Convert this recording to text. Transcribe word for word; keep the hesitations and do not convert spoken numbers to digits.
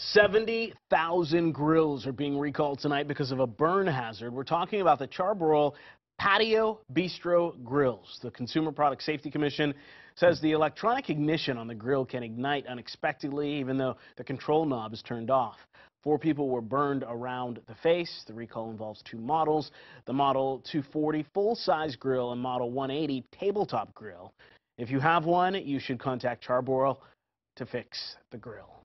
seventy thousand grills are being recalled tonight because of a burn hazard. We're talking about the Char-Broil patio bistro grills. The Consumer Product Safety Commission says the electronic ignition on the grill can ignite unexpectedly even though the control knob is turned off. Four people were burned around the face. The recall involves two models, the Model two forty full-size grill and Model one eighty tabletop grill. If you have one, you should contact Char-Broil to fix the grill.